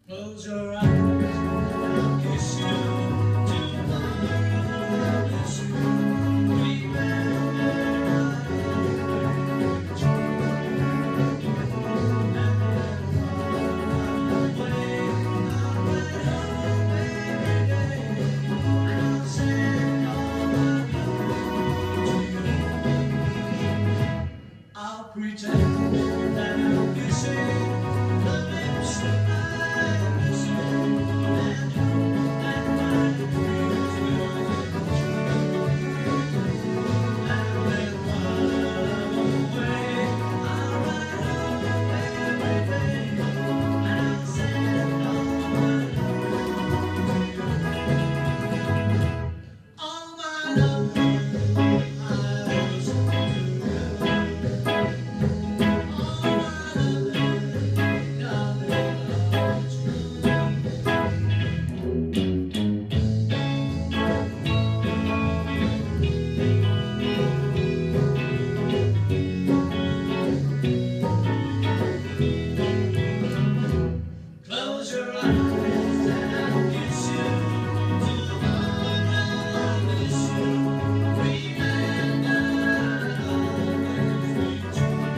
Close your eyes, I'll kiss you tomorrow. Miss you. Remember I'll pretend that I'm kissing the lips that I miss you, and hope that my dreams will come true. And then while I'm away, I'll write home every day, and I'll send all my love to you. All my love I will send to you. Close your eyes and I'll kiss you tomorrow. Miss you. Remember always be true.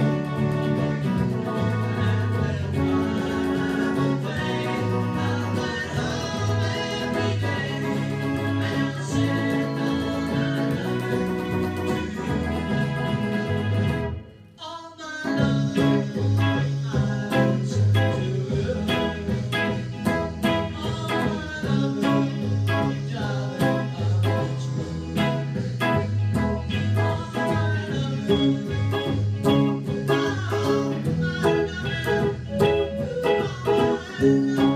And when I'm away, I'll write home every day, and I'll send all my love to you. All my love I will send to you. Thank you.